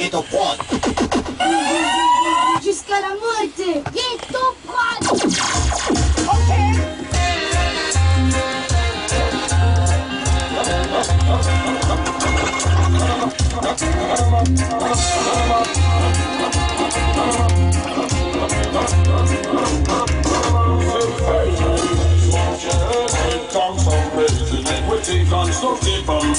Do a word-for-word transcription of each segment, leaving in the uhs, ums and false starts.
Ghetto Quad. Jusqu'à la muerte. Ghetto Quad. Ok. Constructive and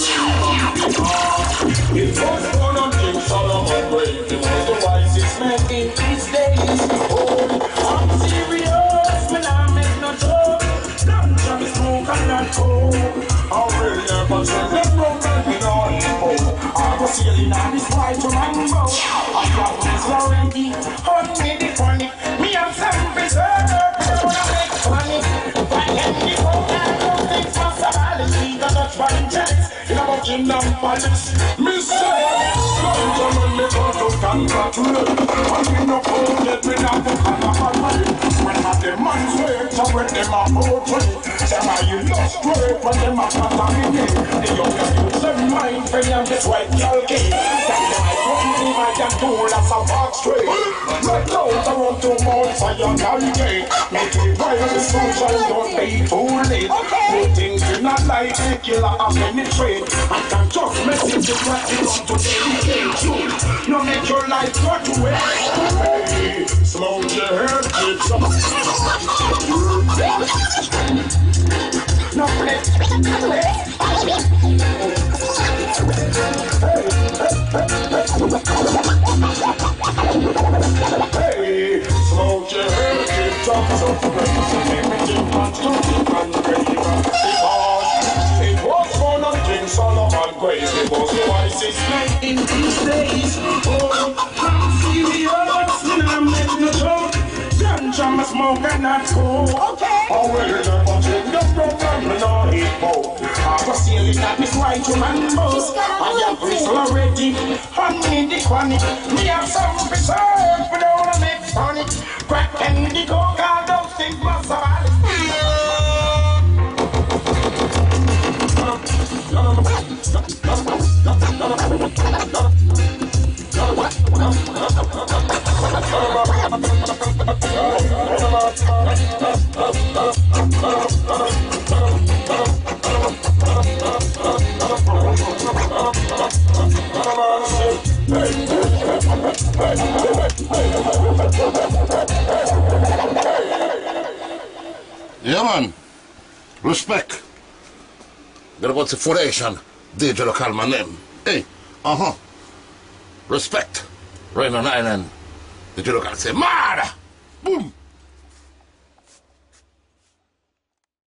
it was born on King Solomon grave. He was the wisest man in his days. Oh, I'm serious when I make no joke. Don't just smoke and not coke. I'm really never say that no man in all people. I was sailing on this white mango. I got this already. Honey, the funny. Me and some preserve. I wanna make money. I can be broke and don't think for somebody. That's one chance in a bucking down palace. Miss Gentlemen, me go to congratulate. And me no forget me not to congratulate. When I demonstrate, so when them a portray. Say my you lost great when them a contaminate. The younger youths them mind free and this white girl key. Tell them I don't believe I can do that's a walk straight. Right now, I want to mount for your navigate. Make it while the sunshine don't be too late. Put things in a light, killer and penetrate. I can just message it what you want to dedicate you. No make your life go to waste. Hey, smoke your head, keep some. No play. Hey, smoke your head, keep some. So crazy, everything constructive and brave. It was born on King Solomon grave. It was the wisest man in these days. Oh, I'm serious when I make no joke. Ganja must smoke and not smoke. Okay. Oh, well, never change the program and all his bow. I was sailing at this white woman boat. I have bristle already. Honey, the quanny. Me have some preserve, but I wanna make funny. Crack and the coke, I don't think must have. Yeah, man. Respect. Gotta go to Foundation. D J local my name. Hey, uh-huh. Respect. Right on island. D J local say, mad! Boom!